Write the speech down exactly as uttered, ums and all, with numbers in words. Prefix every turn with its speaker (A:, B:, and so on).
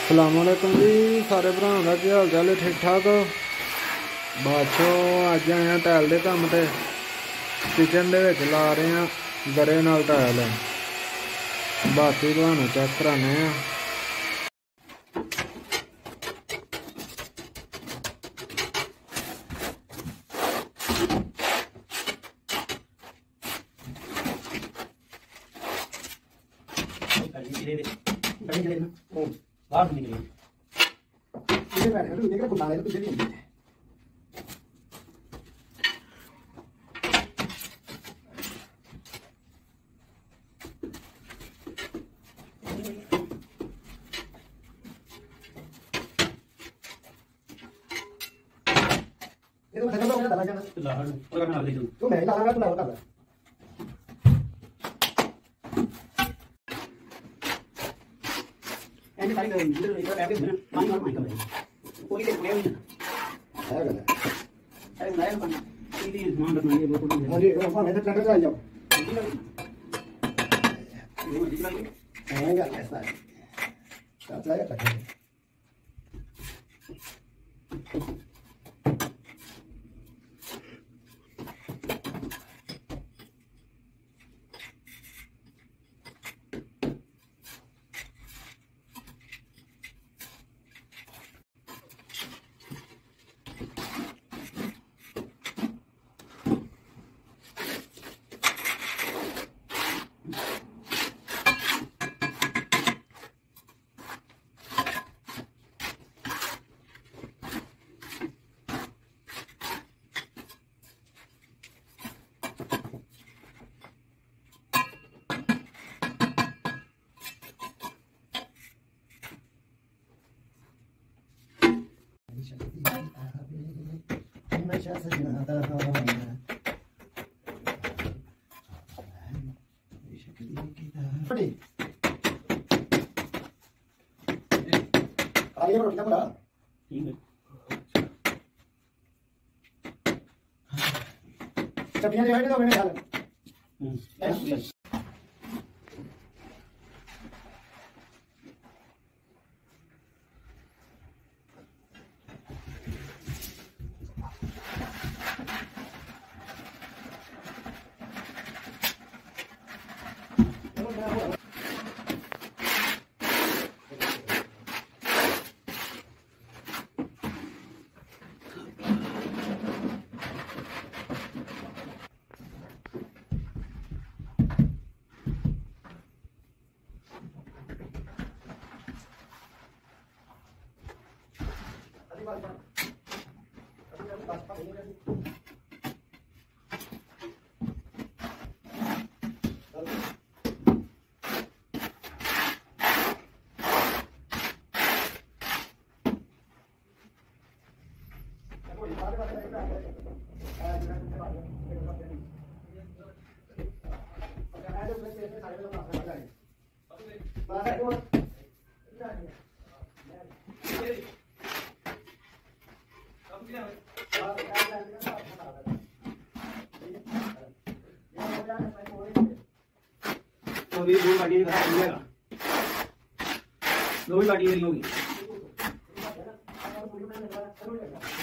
A: अस्सलामुअलैकुम जी सारे भरावां दा की हाल चाल है? ठीक ठाक हो? बादशाह अज आए हैं टाइल के काम ते किचन दे विच ला रहे हैं गरे नाल टाइल। बाकी तुहानूं चेक कराने हैं।
B: तू मैं लागा तू लागा कर एंड सारी इधर इधर ऐप है ना माइन और माइन कर कोई ले कोई नहीं है गला अरे लाइन पर सीधी मान रखना ये वो मुझे वो मैं तो ट्रैक्टर चला जाओ वो दिख रहा है आएगा ऐसा है चल जाएगा ट्रैक्टर आगे बढ़ो कितना बड़ा ठीक है चटियां जो है तो मैंने ख्याल हम्म तो ये दो गाड़ी खराब हो जाएगा दो ही गाड़ी होगी